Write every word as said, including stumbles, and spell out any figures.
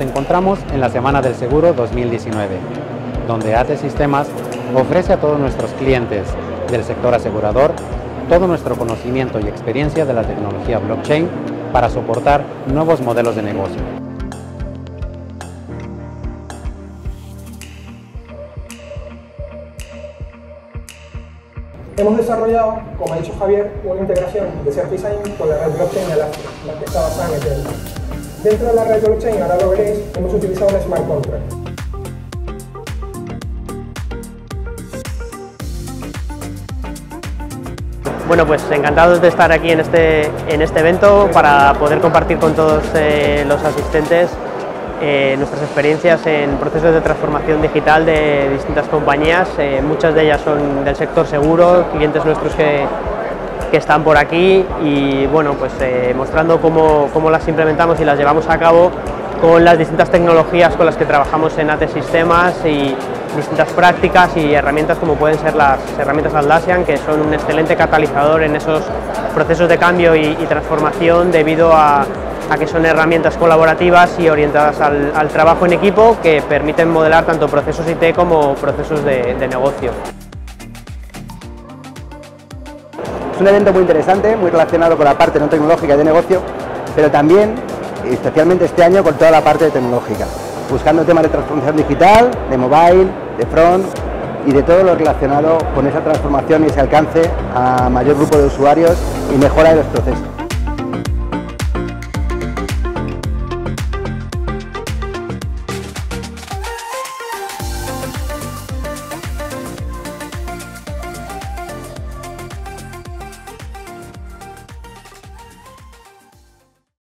encontramos en la Semana del Seguro dos mil diecinueve, donde ATE Sistemas ofrece a todos nuestros clientes del sector asegurador todo nuestro conocimiento y experiencia de la tecnología blockchain para soportar nuevos modelos de negocio. Hemos desarrollado, como ha dicho Javier, una integración de CertiSign con la red blockchain Elastic, la que está basada en Ethereum. Dentro de la red blockchain, ahora lo veréis, hemos utilizado un smart contract. Bueno, pues encantados de estar aquí en este, en este evento para poder compartir con todos eh, los asistentes eh, nuestras experiencias en procesos de transformación digital de distintas compañías. Eh, muchas de ellas son del sector seguro, clientes nuestros que, que están por aquí y bueno, pues eh, mostrando cómo, cómo las implementamos y las llevamos a cabo con las distintas tecnologías con las que trabajamos en ATE Sistemas y distintas prácticas y herramientas como pueden ser las herramientas Atlassian, que son un excelente catalizador en esos procesos de cambio y, y transformación debido a, a que son herramientas colaborativas y orientadas al, al trabajo en equipo que permiten modelar tanto procesos I T como procesos de, de negocio. Es un evento muy interesante, muy relacionado con la parte no tecnológica y de negocio, pero también, especialmente este año, con toda la parte tecnológica, buscando temas de transformación digital, de mobile, de front y de todo lo relacionado con esa transformación y ese alcance a mayor grupo de usuarios y mejora de los procesos.